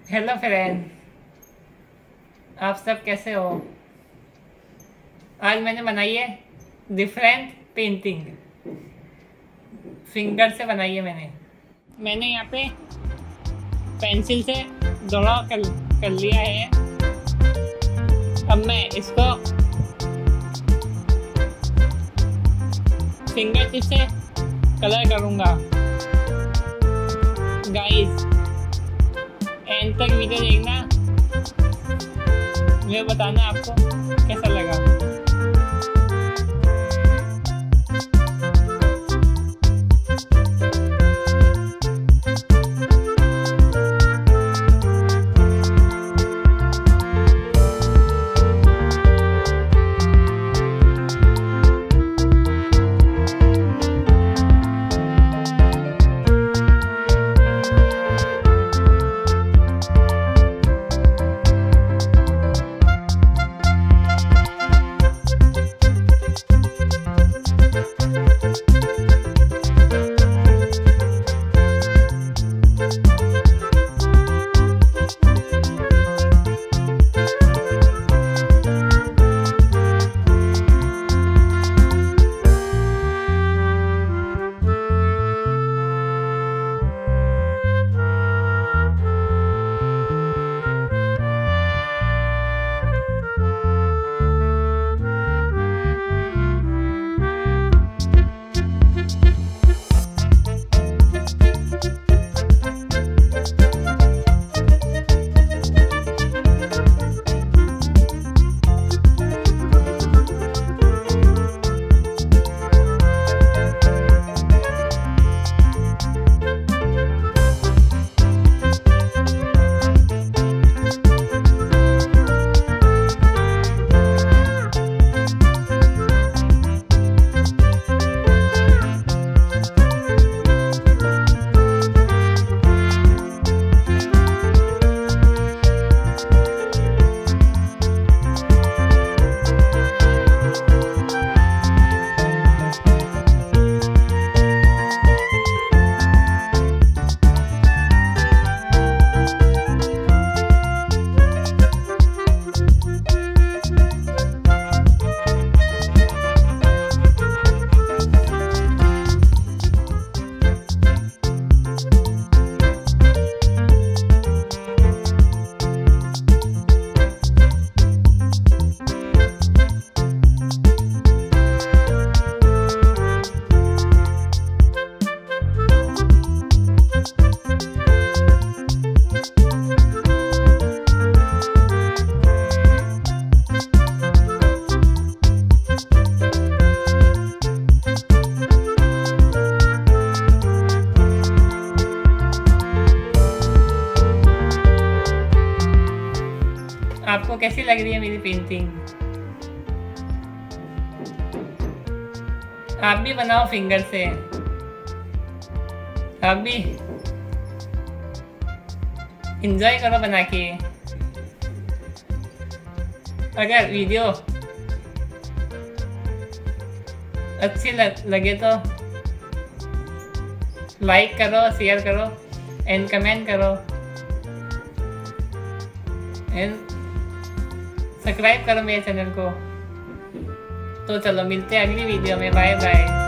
Hello friend, आप सब कैसे हो। आज मैंने बनाई है डिफरेंट पेंटिंग, फिंगर से बनाई है मैंने यहाँ पे पेंसिल से ड्रॉ कर लिया है। अब मैं इसको फिंगर टिप से कलर करूँगा। गाइस, एंड तक वीडियो देखना, मुझे बताना आपको कैसा लगा। आपको कैसी लग रही है मेरी पेंटिंग? आप भी बनाओ फिंगर से, आप भी एंजॉय करो बना के। अगर वीडियो अच्छी लगे तो लाइक करो, शेयर करो एंड कमेंट करो एंड सब्सक्राइब करो मेरे चैनल को। तो चलो मिलते हैं अगली वीडियो में। Bye bye.